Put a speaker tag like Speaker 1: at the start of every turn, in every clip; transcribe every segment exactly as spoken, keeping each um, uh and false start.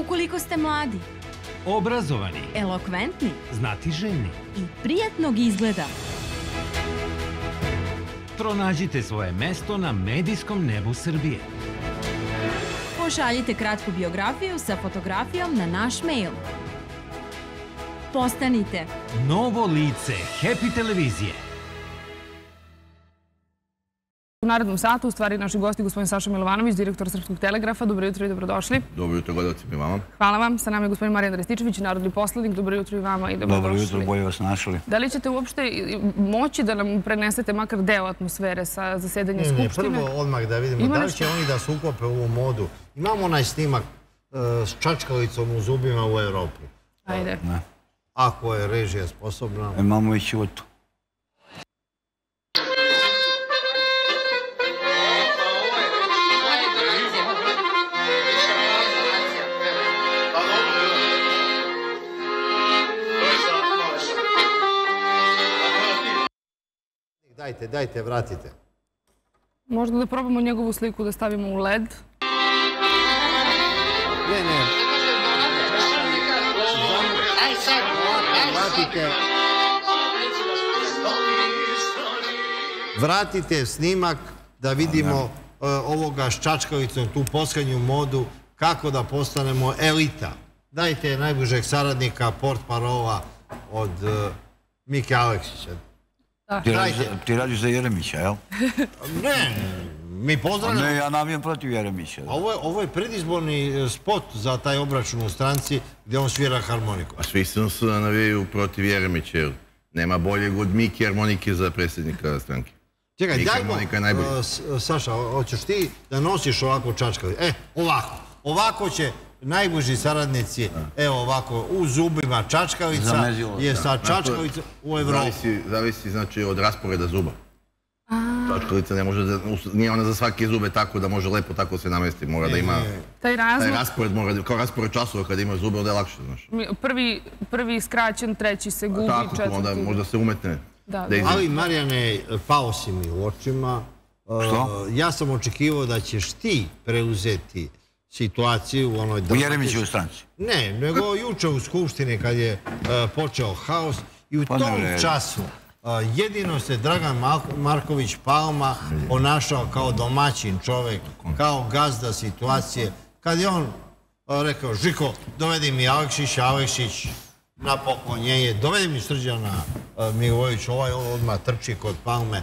Speaker 1: Ukoliko ste mladi,
Speaker 2: obrazovani,
Speaker 1: elokventni
Speaker 2: znatiželjni
Speaker 1: i prijatnog izgleda,
Speaker 2: pronađite svoje mesto na medijskom nebu Srbije.
Speaker 1: Pošaljite kratku biografiju sa fotografijom na naš mail. Postanite
Speaker 2: novo lice Happy televizije.
Speaker 3: U narednom satu, u stvari, naši gosti, gospodin Saša Milovanović, direktor Srpskog telegrafa. Dobro jutro i dobrodošli.
Speaker 4: Dobro jutro, gledalcima i vama.
Speaker 3: Hvala vam. Sa nama je gospodin Marijan Rističević, narodni poslanik. Dobro jutro i vama i dobrodošli.
Speaker 5: Dobro jutro, bolje vas našli.
Speaker 3: Da li ćete uopšte moći da nam prenesete makar deo atmosfere sa zasedanja Skupštine?
Speaker 6: Ne, prvo odmah da vidimo da li će oni da se ukope u ovu modu. Imamo onaj snimak s čačkalicom u zubima u Evropi.
Speaker 3: Ajde.
Speaker 6: Ako je režija sposobna.
Speaker 5: Imamo i ćutu.
Speaker 6: Dajte, dajte, vratite.
Speaker 3: Možda da probamo njegovu sliku da stavimo u led.
Speaker 6: Ne, ne. Vratite. Vratite snimak da vidimo ovoga s čačkalicom, tu poslednju modu, kako da postanemo elita. Dajte najbližeg saradnika, portparova od Mike Aleksića.
Speaker 5: Ti radiš za Jeremića, jel?
Speaker 6: Ne, mi pozdravljamo.
Speaker 5: Ne, ja navijam protiv Jeremića.
Speaker 6: Ovo je predizborni spot za taj obračun u stranci gdje on svira harmoniku.
Speaker 4: A svi se navijaju protiv Jeremića, jer nema boljeg od Mike harmonike za predsjednika stranke.
Speaker 6: Čekaj, dajmo, Saša, hoćeš ti da nosiš ovako čačkali? E, ovako. Ovako će najbliži saradnici, evo ovako, u zubima čačkalica, je sa čačkalicom u Evropu.
Speaker 4: Zavisi, znači, od rasporeda zuba. Čačkalica ne može da, nije ona za svake zube tako da može lepo tako se namesti, mora da ima, taj raspored mora, kao raspored časova kada ima zube, onda je lakše, znaš.
Speaker 3: Prvi skraćen, treći se gubi, četvrti.
Speaker 4: Tako, onda možda se umetne.
Speaker 6: Ali, Marijane, pao si mi u očima.
Speaker 5: Što?
Speaker 6: Ja sam očekivao da ćeš ti preuzeti situaciju u onoj...
Speaker 5: U Jeremićevoj stranci?
Speaker 6: Ne, nego juče u Skupštini kad je počeo haos i u tom času jedino se Dragan Marković Palma ponašao kao domaćin čovek, kao gazda situacije. Kad je on rekao, Žiko, dovedi mi Aleksić, Aleksić na poklonjenje, dovedi mi Srđana Milivojević, ovaj odmah trči kod Palme.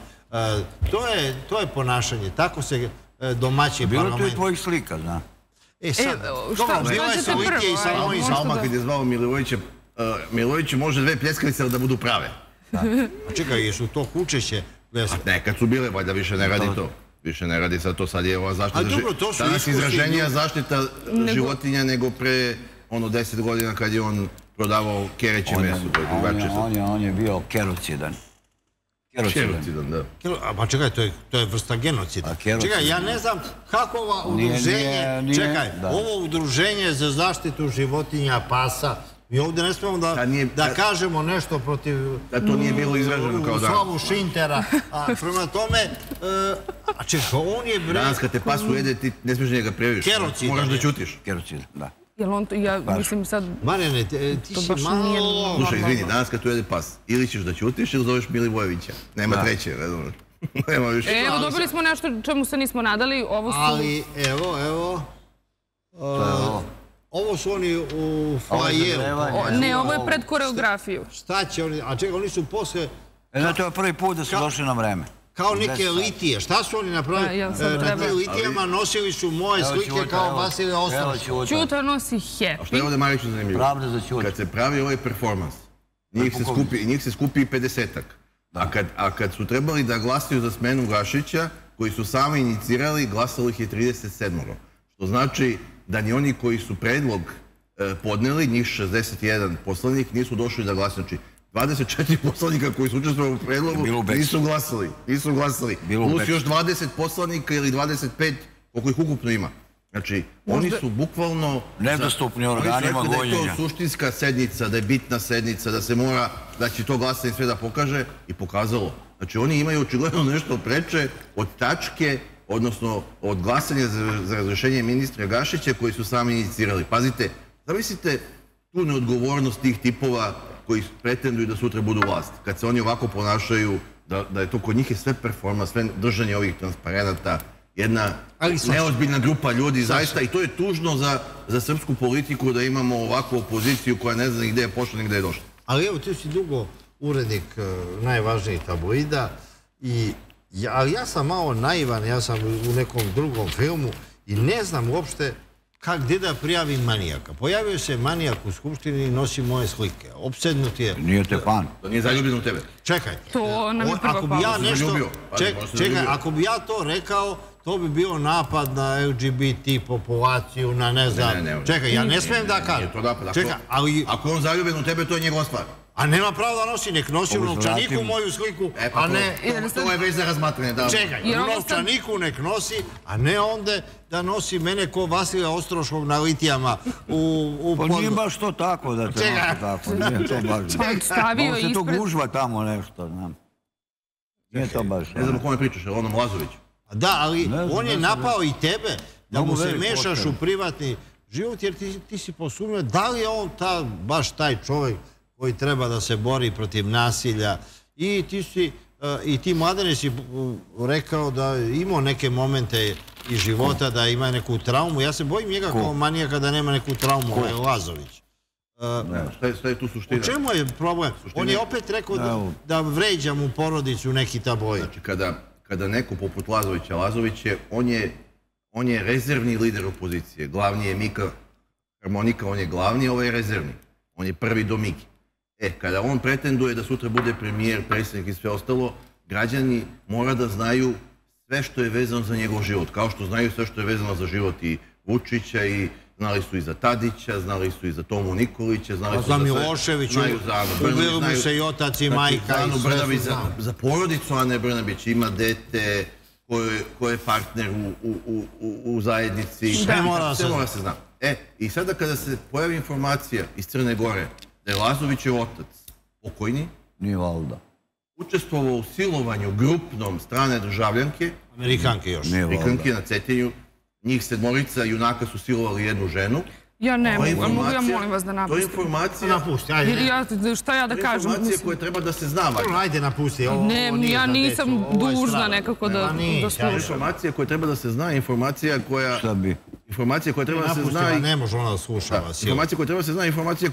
Speaker 6: To je ponašanje, tako se domaći parlament...
Speaker 5: Bilo to i tvojih slika, zna.
Speaker 6: E sad, dobro, bila je Solitija i Salomon iz
Speaker 4: Salma kad je zvao Milivojevića, Milivojević može dve pljeskavice da budu prave.
Speaker 6: A čekaj, jesu to kučeće?
Speaker 4: Nekad su bile, valjda više ne radi to. Više ne radi sad to, sad je ova zaštita... Danas izraženija zaštita životinja nego pre ono deset godina kad je on prodavao kereće meso.
Speaker 5: On je bio kerocidan.
Speaker 4: Kerocidan, da.
Speaker 6: Pa čekaj, to je vrsta genocida. Čekaj, ja ne znam kako ovo udruženje... Čekaj, ovo udruženje za zaštitu životinja, pasa... Mi ovdje ne smemo da kažemo nešto protiv...
Speaker 4: Da to nije bilo izraženo kao dan.
Speaker 6: Slavu Šintera. A prema tome... A čekaj, on je...
Speaker 4: Danas kad te pasu jede, ti ne smiješ njega previš.
Speaker 6: Kerocid.
Speaker 4: Moraš da ćutiš.
Speaker 5: Kerocid, da.
Speaker 3: Jel on to, ja mislim sad...
Speaker 6: Marijane, ti si malo...
Speaker 4: Slušaj, izvini, danas kad tu jede pas, ili ćeš da ćutiš ili zoveš Milivojevića. Nema treće, razumno. Nema više.
Speaker 3: Evo, dobili smo nešto čemu se nismo nadali.
Speaker 6: Ali, evo, evo... Ovo su oni u flajeru.
Speaker 3: Ne, ovo je pred koreografiju.
Speaker 6: Šta će oni... A čekaj, oni su posle...
Speaker 5: Znači, ovo je prvi put da su došli na vreme.
Speaker 6: Kao neke litije. Šta su oni napravili? Na te litijama nosili su moje slike kao Vasilija Ostojić.
Speaker 3: Ćuta nosi he.
Speaker 4: A što je ovdje Mariću zanimljivo?
Speaker 5: Pravda za Ćuta.
Speaker 4: Kad se pravi ovaj performans, njih se skupi pedesetak. A kad su trebali da glasaju za smenu Gašića, koji su sami inicirali, glasalo ih je trideset sedam. Što znači da ni oni koji su predlog podneli, njih šezdeset jedan poslanik, nisu došli da glasuju. Znači, dvadeset četiri poslanika koji su učestvovali u predlogu nisu glasali. Nisu glasali. Plus još dvadeset poslanika ili dvadeset pet, koliko ih ukupno ima. Znači, oni su bukvalno...
Speaker 5: Nedostupni organima gonjenja.
Speaker 4: Da je to suštinska sednica, da je bitna sednica, da se mora, da će to glasanje sve da pokaže i pokazalo. Znači, oni imaju očigledno nešto preče od tačke, odnosno od glasanja za razrešenje ministra Gašića koji su sami inicirali. Pazite, Zamislite tu neodgovornost tih tipova koji pretenduju da sutra budu vlast. Kad se oni ovako ponašaju, da je to kod njih je sve performans, sve držanje ovih transparenata, jedna neozbiljna grupa ljudi, zaista, i to je tužno za srpsku politiku da imamo ovakvu opoziciju koja ne zna ni gde je pošla ni gde je došla.
Speaker 6: Ali evo, ti si dugo urednik najvažnijih tabloida, ali ja sam malo naivan, ja sam u nekom drugom filmu i ne znam uopšte gdje da prijavim manijaka. Pojavio se manijak u Skupštini i nosi moje slike. Opsednut je...
Speaker 5: Nije te fan.
Speaker 4: To nije zaljubljen u tebe.
Speaker 6: Čekaj.
Speaker 3: To nam je prva
Speaker 6: pauza. Čekaj, ako bi ja to rekao, to bi bio napad na L G B T populaciju, na ne znam... Čekaj, ja ne smijem da kažem. Čekaj, ali...
Speaker 4: Ako je on zaljubljen u tebe, to je njegova stvar.
Speaker 6: A nema pravo da nosi, nek nosi u novčaniku moju sliku, a ne...
Speaker 4: To je već za razmatranje, da.
Speaker 6: Čekaj, u novčaniku nek nosi, a ne onda da nosi mene ko Vasilija Ostroškog na litijama u...
Speaker 5: Pa nije baš to tako da te nosi tako, nije to baš.
Speaker 3: Stavio ispred...
Speaker 5: Može to gužva tamo nešto, znam. Nije to baš.
Speaker 4: Ne znam o kome pričaš, je li onom Lazoviću?
Speaker 6: Da, ali on je napao i tebe da mu se mešaš u privatni život, jer ti si posumnio da li je on baš taj čovjek koji treba da se bori protiv nasilja. I ti si, i ti Mladene si rekao da imao neke momente iz života, da ima neku traumu. Ja se bojim njega kao manijaka da nema neku traumu, ovaj Lazović.
Speaker 4: Šta je tu suština?
Speaker 6: U čemu je problem? On je opet rekao da vređa mu porodicu neki tabloid.
Speaker 4: Znači, kada neko poput Lazovića, Lazović je, on je rezervni lider opozicije. Glavni je Mika Harmonika, on je glavni, ovaj je rezervni. On je prvi do Miki. E, kada on pretenduje da sutra bude premijer, predsjednik i sve ostalo, građani mora da znaju sve što je vezano za njegov život. Kao što znaju sve što je vezano za život i Vučića, i znali su i za Tadića, znali su i za Tomu Nikolića, znali su
Speaker 6: za Miloševića, ubili mu se i otac i majka i sve su znali.
Speaker 4: Za porodicu Ane Brnabić ima dete koje je partner u zajednici.
Speaker 6: Sve mora
Speaker 4: se zna. E, i sada kada se pojavi informacija iz Crne Gore da je Lazovićev otac pokojni,
Speaker 5: nije valda,
Speaker 4: učestvovao u silovanju grupnom strane državljanke,
Speaker 6: Amerikanke još,
Speaker 4: Amerikanke na Cetinju, njih sedmorica junaka su silovali jednu ženu.
Speaker 3: Ja ne mogu, mogu ja molim vas da napustim.
Speaker 4: To je informacija...
Speaker 6: Napusti, ajde.
Speaker 3: Šta ja da kažem?
Speaker 4: To je informacija koja treba da se zna.
Speaker 6: Ajde, napusti.
Speaker 3: Ne, ja nisam dužna nekako da slušam.
Speaker 4: Informacija koja treba da se zna, informacija koja...
Speaker 5: Šta bi?
Speaker 4: Informacija koja treba da se zna...
Speaker 6: Ne može ona da sluša vas.
Speaker 4: Informacija koja treba da se zna, informacija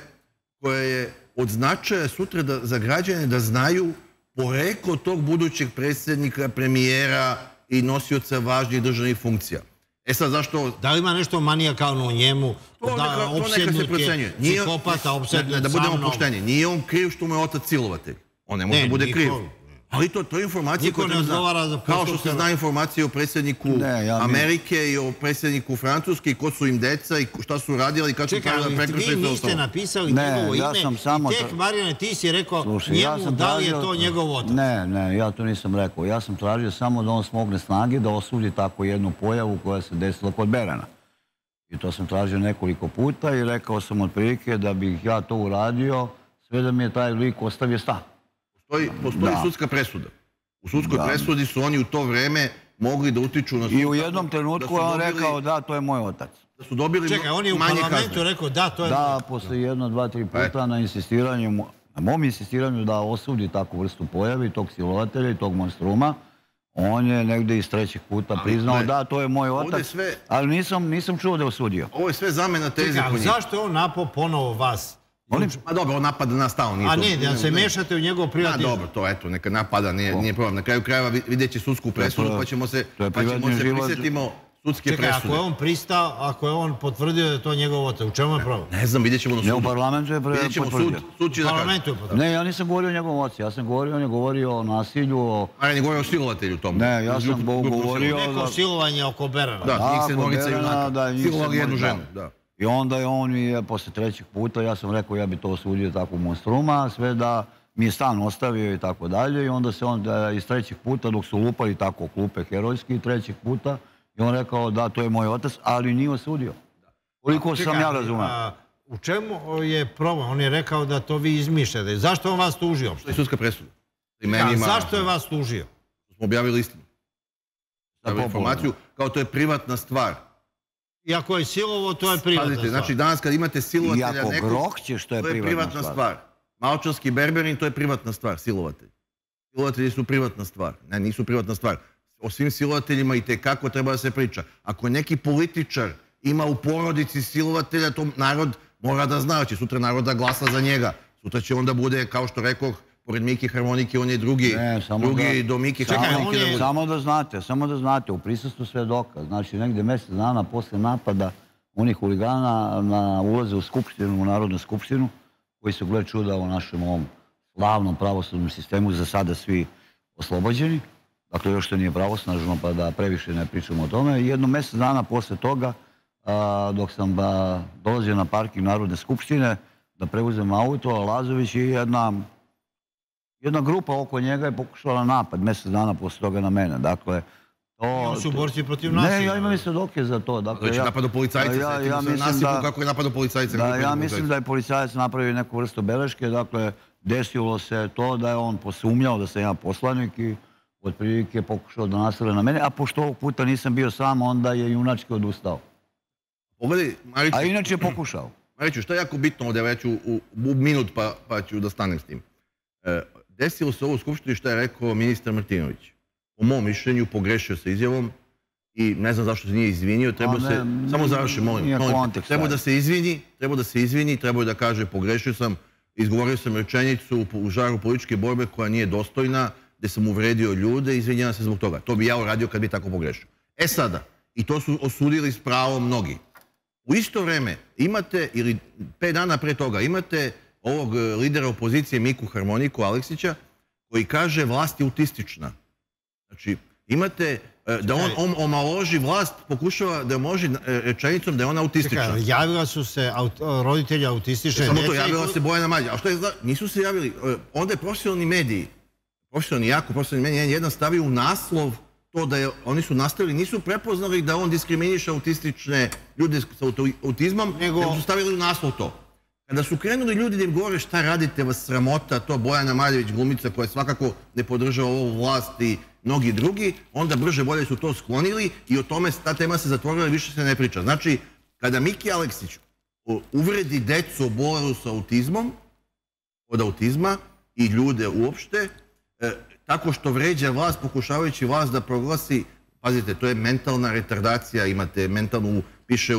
Speaker 4: koja je od značaja sutra za građane da znaju poreklo tog budućeg predsjednika, premijera i nosioca važnih državnih funkcija. E sad, zašto...
Speaker 6: Da li ima nešto manijakalno u njemu? Da, opsednut je psihopata, opsednut sa mnom.
Speaker 4: Da budemo pošteni. Nije on kriv što mu je otac silovatelj. On ne može da bude kriv. Ali to je informacija koja treba zna. Kao što se zna informacija o predsjedniku Amerike i o predsjedniku Francuske i ko su im deca i šta su radili i kako su pravila prekršaj.
Speaker 6: Čekaj, ali vi niste napisali njegovo ime i tek, Marijane, ti si rekao njemu da li je to njegov otac.
Speaker 5: Ne, ne, ja to nisam rekao. Ja sam tražio samo da on smogne snage da osudi tako jednu pojavu koja se desila kod Berana. I to sam tražio nekoliko puta i rekao sam otprilike da bih ja to uradio sve da mi je taj lik ostavio stav.
Speaker 4: Postoji sudska presuda. U sudskoj presudi su oni u to vreme mogli da utiču na sud.
Speaker 5: I u jednom trenutku je on rekao da, to je moj otac.
Speaker 4: Da su dobili manje kazne.
Speaker 6: Čekaj, on je u parlamentu rekao da, to je...
Speaker 5: Da, posle jedno, dva, tri puta na insistiranju, na mom insistiranju da osudi takvu vrstu pojavi, tog silovatelja i tog monstruma, on je negde iz trećeg puta priznao da, to je moj otac, ali nisam čuo da je osudio.
Speaker 4: Ovo je sve zamena teze.
Speaker 6: Čekaj, ali zašto je on napao ponovo vas?
Speaker 4: Ma dobro, on napada nas stalno.
Speaker 6: A ne, da se mešate u njegov privatni...
Speaker 4: A dobro, to eto, neka napada, nije problem. Na kraju krajeva vidjet će sudsku presudu, pa ćemo se prisjetimo sudske presude.
Speaker 6: Čekaj, ako je on pristao, ako je on potvrdio da je to njegov otac, u čemu je problem?
Speaker 4: Ne znam, vidjet ćemo na sudu.
Speaker 5: Ne, u parlamentu je potvrdio.
Speaker 6: U parlamentu je potvrdio.
Speaker 5: Ne, ja nisam govorio o njegovom ocu, ja sam govorio, on je govorio o nasilju, o...
Speaker 4: A je govorio o silovatelju tom.
Speaker 5: Ne, ja sam govorio...
Speaker 6: Neko silovanje oko Berana.
Speaker 4: Da, njih sedmorica junaka. Silovali jednu ženu, da.
Speaker 5: I onda je on mi, posle trećeg puta, ja sam rekao ja bi to osudio takvog monstruma, sve da mi je stan ostavio i tako dalje. I onda se on iz trećeg puta, dok su lupali tako klupe herojski, trećeg puta, i on rekao da, to je moj otac, ali nije osudio. Koliko sam ja razumeo.
Speaker 6: U čemu je problem? On je rekao da to vi izmišljate. Zašto on vas tužio?
Speaker 4: To je sudska presuda.
Speaker 6: Zašto je vas tužio?
Speaker 4: Smo objavili istinu. Informaciju, kao to je privatna stvar.
Speaker 6: I ako je silovo, to je privatna stvar.
Speaker 4: Znači, danas kad imate silovatelja nekog...
Speaker 5: I ako grokće, što je privatna stvar.
Speaker 4: Malčanski berberin, to je privatna stvar, silovatelj. Silovatelji su privatna stvar. Ne, nisu privatna stvar. O svim silovateljima i tekako treba da se priča. Ako neki političar ima u porodici silovatelja, to narod mora da zna, će sutra narod da glasa za njega. Sutra će onda bude, kao što rekoh, pored Miki Harmonike, on je drugi, drugi do Miki Harmonike.
Speaker 5: Samo da znate, samo da znate, u prisustvu svedoka, znači negde mjesec dana posle napada onih huligana na ulaze u Skupštinu, u Narodnu skupštinu, koji su, gle čuda, u našem ovom slavnom pravosudnom sistemu za sada svi oslobođeni. Dakle, još to nije pravosnažno, pa da previše ne pričamo o tome. Jedno mjesec dana posle toga, dok sam dolazio na parking Narodne skupštine, da preuzem auto, Lazović i jedna... Jedna grupa oko njega je pokušala napad mjesec dana posle toga na mene. Dakle,
Speaker 6: to... Oni su borci protiv nasilja.
Speaker 5: Ne, ja imam i svedoke za to.
Speaker 4: Znači, napad policajca, setimo se nasipu kako je napad policajca.
Speaker 5: Ja mislim da je policajac napravio neku vrstu beleške. Dakle, desilo se to da je on posumnjao da sam ja poslanik i otprilike pokušao da nasilje na mene. A pošto ovog puta nisam bio sam, onda je junački odustao.
Speaker 4: Pogledaj, Mariću...
Speaker 5: A inače je pokušao.
Speaker 4: Mariću, što je jako bitno ovdje već u minut pa ću da stanem s tim. Desilo se ovo u Skupštini što je rekao ministar Martinović. Po mom mišljenju pogrešio se izjavom i ne znam zašto se nije izvinio. Treba se, samo završim, molim. Treba da se izvini, treba da se izvini, treba da kaže pogrešio sam, izgovorio sam rečenicu u žaru političke borbe koja nije dostojna, gde sam uvredio ljude i izvinjavam se zbog toga. To bi ja uradio kad bi tako pogrešio. E sada, i to su osudili s pravom mnogi. U isto vreme imate, ili pet dana pre toga, imate ovog lidera opozicije Miku Harmoniku Aleksića, koji kaže vlast je autistična. Znači, imate da on omaloži vlast, pokušava da omaloži rečenicom da je ona autistična.
Speaker 6: Čekaj, javila su se roditelji autistične djece.
Speaker 4: Samo to, javila se Bojana Mađa. A što je, nisu se javili, onda je profesionalni mediji, profesionalni, jako profesionalni mediji, jedan stavio u naslov to da je, oni su nastavili, nisu prepoznali da on diskriminiše autistične ljude sa autizmom, nego su stavili u naslov to. Kada su krenuli ljudi da im govore šta radite, vas sramota, to Bojana Maljević, glumica koja svakako ne podržava ovu vlast i mnogi drugi, onda brže bolje su to sklonili i o tome ta tema se zatvorila i više se ne priča. Znači, kada Miki Aleksić uvredi decu obolelu sa autizmom, od autizma i ljude uopšte, tako što vređa vlast, pokušavajući vlast da proglasi, pazite, to je mentalna retardacija, imate mentalnu, piše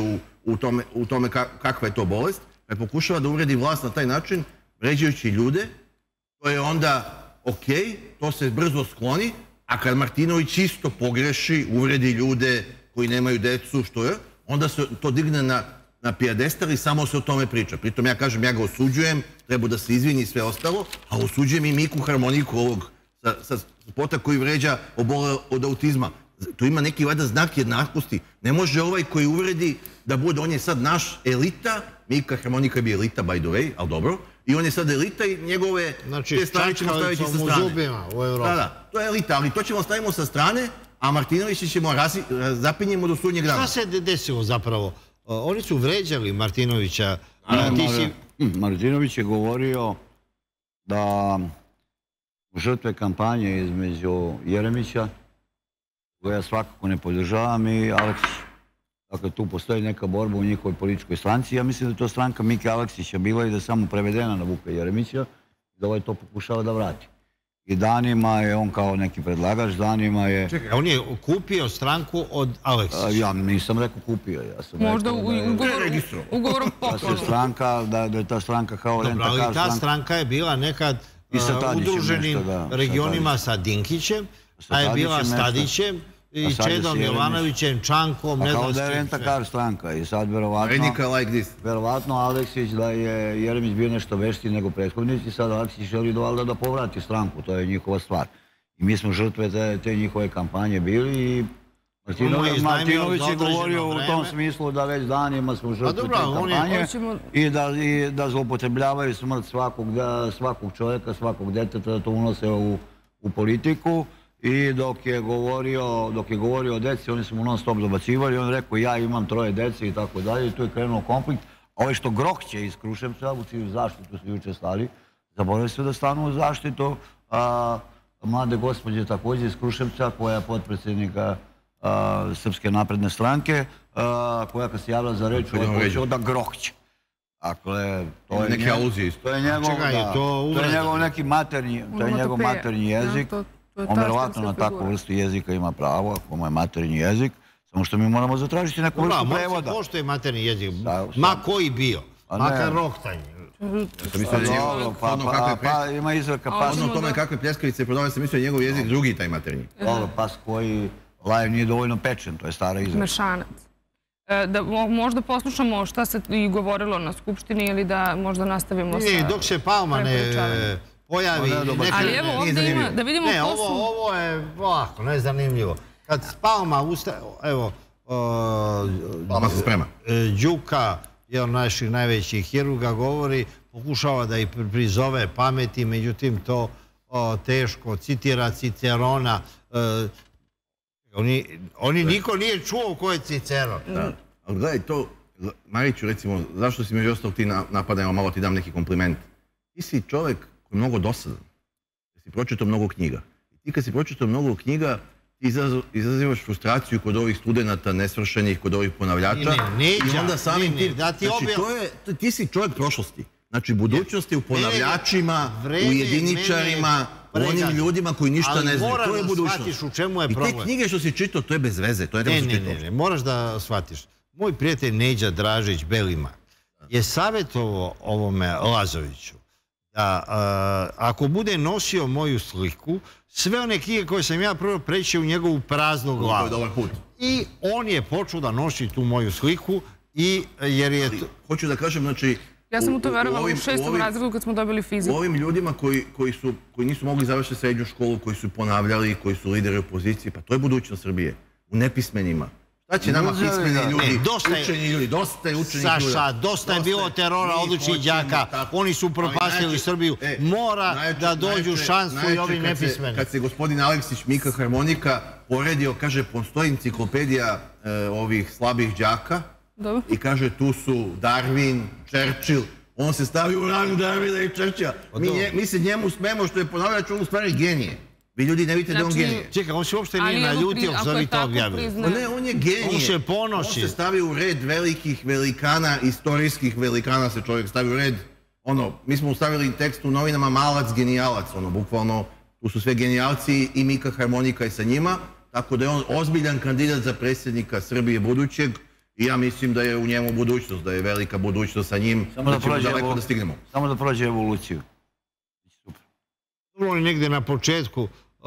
Speaker 4: u tome kakva je to bolest, kad pokušava da uvredi vlast na taj način, vređajući ljude, to je onda okej, to se brzo skloni, a kad Martinović isto pogreši, uvredi ljude koji nemaju decu, što je, onda se to digne na pijadestal i samo se o tome priča. Pritom ja kažem, ja ga osuđujem, treba da se izvini i sve ostalo, a osuđujem i Miku Harmoniku ovog sa spota koji vređa obole od autizma. To ima neki vada znak jednakosti. Ne može ovaj koji uvredi da bude, on je sad naš elita, Mika Harmonika bi elita, by the way, ali dobro, i on je sad elita i njegove te stvari ćemo staviti sa strane. Da, da, to je elita, ali to ćemo stavimo sa strane, a Martinovića ćemo zapinjemo do sudnjeg dana.
Speaker 6: Šta se desilo zapravo? Oni su vređali Martinovića.
Speaker 5: Martinović je govorio da žrtve kampanje između Jeremića, koje ja svakako ne podržavam, i Aleksić. Dakle, tu postoji neka borba u njihovoj političkoj stranci. Ja mislim da je to stranka Mike Aleksića bila i da je samo prevedena na Vuka Jeremića, da ovaj to pokušava da vrati. I danima je on kao neki predlagač, danima je...
Speaker 6: Čekaj, on je kupio stranku od Aleksića?
Speaker 5: Ja nisam rekao kupio, ja sam
Speaker 3: možda ugovorom
Speaker 5: poklonu. Da je ta stranka kao renta kar stranka.
Speaker 6: Ali ta stranka je bila nekad udruženim regionima sa Dinkićem, a je bila s Tadićem i Čedom Jovanovićem, Čankom, ne znam s čim.
Speaker 5: Kao da je renta-kar stranka i sad verovatno Aleksić da je Jeremić bio nešto vešti nego prethodnici, sad Aleksić želi da povrati stranku, to je njihova stvar. I mi smo žrtve te njihove kampanje bili i Martinović je govorio u tom smislu da već danima smo žrtve te kampanje i da zloupotrebljavaju smrt svakog čovjeka, svakog deteta, da to unose u politiku. I dok je govorio o deci, oni su mu non stop dobacivali, on rekao ja imam troje dece i tako dalje, i tu je krenuo konflikt. A ovo što Grokće iz Kruševca, u čiju zaštitu su juče stali, zaboravili su da stanu u zaštitu mlade gospođe također iz Kruševca, koja je potpredsjednika Srpske napredne stranke, koja kad se javila za reč, je počeo da grohće. Dakle, to je njegov neki maternji, to je njegov maternji jezik. On verovatno na takvu vrstu jezika ima pravo, ako mu je maternji jezik, samo što mi moramo zatražiti neku vrstu prevoda.
Speaker 6: Pošto je maternji jezik, ma koji bio, makar rohtanj.
Speaker 5: Pa ima izraka pas.
Speaker 4: Ono tome kakve pljeskavice prodavaju se mislio njegov jezik, drugi taj maternji.
Speaker 5: Dobro, pas koji laje nije dovoljno pečen, to je stara izraka.
Speaker 3: Mešanac. Da možda poslušamo šta se i govorilo na Skupštini ili da možda nastavimo sa...
Speaker 6: Ne, dok se Palma ne pojavi...
Speaker 3: Ali evo ovdje ima, da vidimo ko su...
Speaker 6: Ovo je ovako, nezanimljivo. Kad Palma ustaje, evo...
Speaker 4: Palma se sprema.
Speaker 6: Đuka, jedan od naših najvećih hirurga, govori, pokušava da ih prizove pameti, međutim to teško, citira Cicerona. Oni niko nije čuo ko je Ciceron.
Speaker 4: Ali gledaj to, Mariću recimo, zašto si među ostalog ti napadajmo, malo ti dam neki kompliment. Ti si čovjek koji je mnogo dosadan. Ti si pročitao mnogo knjiga. I ti kad si pročitao mnogo knjiga, ti izazivaš frustraciju kod ovih studenta nesvršenih, kod ovih ponavljača. I onda samim ti... Ti si čovjek prošlosti. Znači, budućnosti u ponavljačima, u jediničarima, u onim ljudima koji ništa ne znaju. To je budućnost. I te knjige što si čitao, to je bez veze.
Speaker 6: Ne, ne, ne, moraš da shvatiš. Moj prijatelj Neđa Dražić Belima je savjetovao ovome Lazoviću da ako bude nosio moju sliku, sve one knjige koje sam ja prvo preći u njegovu praznu glavu. I on je počeo da nosi tu moju sliku jer je...
Speaker 4: Hoću da kažem, znači...
Speaker 3: Ja sam u to verovala u šestom razredu kad smo dobili fiziku.
Speaker 4: U ovim ljudima koji nisu mogli završiti srednju školu, koji su ponavljali, koji su lideri opozicije, pa to je budućnost Srbije. U nepismenima. Šta će nama pismeni ljudi, učeni ljudi, dosta je učenih ljudi.
Speaker 6: Saša, dosta je bilo terora odličnih đaka, oni su propastili Srbiju. Mora da dođu šansu i ovi nepismeni.
Speaker 4: Kad se gospodin Aleksić, Mika Harmonika, poredio, kaže, postoji enciklopedija ovih slabih đaka, i kaže tu su Darwin, Churchill, on se stavi u rang Darwina i Churchilla. Mi se njemu smemo što je ponavljač, on u stvari genije. Vi ljudi ne vidite da je on genije.
Speaker 6: Čekaj, on se uopšte nije naljutio što vi to objavili.
Speaker 4: Ne, on je genije.
Speaker 6: On se ponosi.
Speaker 4: On se stavi u red velikih velikana, istorijskih velikana se čovjek stavi u red. Ono, mi smo ustavili tekst u novinama Malac, genijalac, ono, bukvalno, tu su sve genijalci i Mika Harmonika je sa njima, tako da je on ozbiljan kandidat za predsjednika Srbije budućeg. I ja mislim da je u njemu budućnost, da je velika budućnost sa njim, da ćemo daleko da stignemo.
Speaker 5: Samo da prođe evoluciju.
Speaker 6: On je negdje na početku,